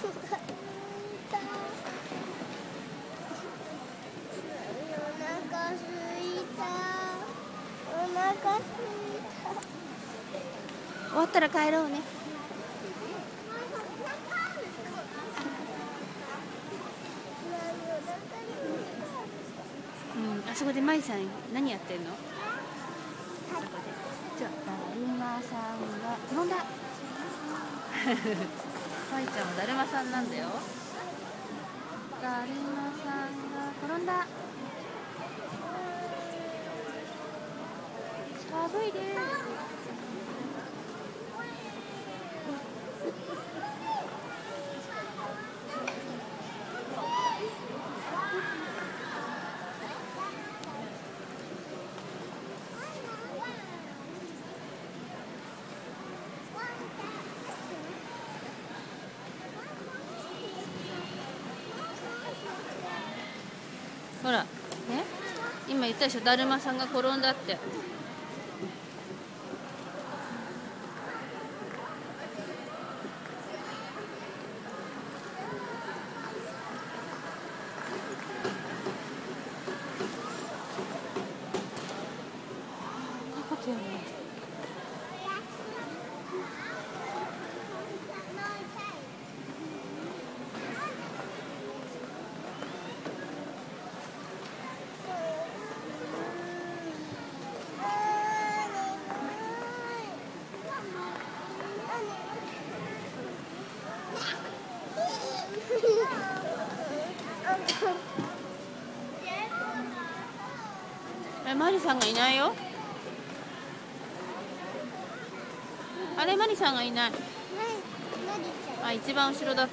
終わったら帰ろうね。あそこでマリさん何やってんの？じゃあだるまさんが転んだ。マリちゃんもだるまさんなんだよ。だるまさんが転んだ。寒いです。ほら、ね、今言ったでしょ、だるまさんが転んだって。こんなことやるの？マリさんがいないよ。あれ、マリさんがいない。あ、一番後ろだった。